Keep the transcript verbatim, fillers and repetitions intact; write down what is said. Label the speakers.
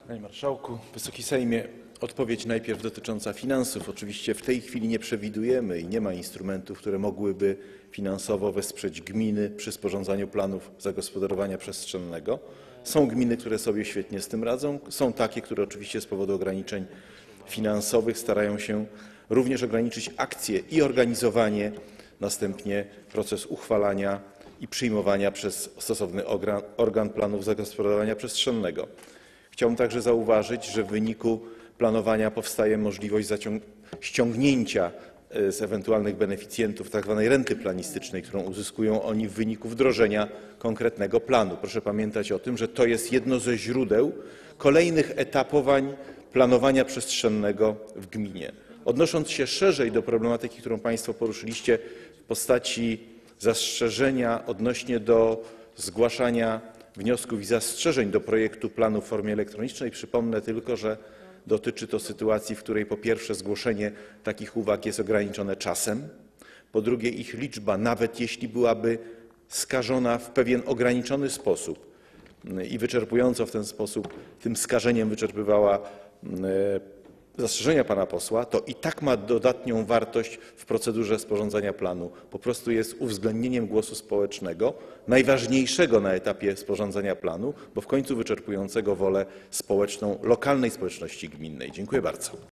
Speaker 1: Panie Marszałku, Wysoki Sejmie, odpowiedź najpierw dotycząca finansów. Oczywiście w tej chwili nie przewidujemy i nie ma instrumentów, które mogłyby finansowo wesprzeć gminy przy sporządzaniu planów zagospodarowania przestrzennego. Są gminy, które sobie świetnie z tym radzą, są takie, które oczywiście z powodu ograniczeń finansowych starają się również ograniczyć akcje i organizowanie, następnie proces uchwalania i przyjmowania przez stosowny organ planów zagospodarowania przestrzennego. Chciałbym także zauważyć, że w wyniku planowania powstaje możliwość ściągnięcia z ewentualnych beneficjentów tzw. renty planistycznej, którą uzyskują oni w wyniku wdrożenia konkretnego planu. Proszę pamiętać o tym, że to jest jedno ze źródeł kolejnych etapowań planowania przestrzennego w gminie. Odnosząc się szerzej do problematyki, którą Państwo poruszyliście w postaci zastrzeżenia odnośnie do zgłaszania wniosków i zastrzeżeń do projektu planu w formie elektronicznej, przypomnę tylko, że dotyczy to sytuacji, w której po pierwsze zgłoszenie takich uwag jest ograniczone czasem, po drugie ich liczba, nawet jeśli byłaby skażona w pewien ograniczony sposób i wyczerpująco w ten sposób tym skażeniem wyczerpywała zastrzeżenia pana posła, to i tak ma dodatnią wartość w procedurze sporządzania planu. Po prostu jest uwzględnieniem głosu społecznego, najważniejszego na etapie sporządzania planu, bo w końcu wyczerpującego wolę społeczną lokalnej społeczności gminnej. Dziękuję bardzo.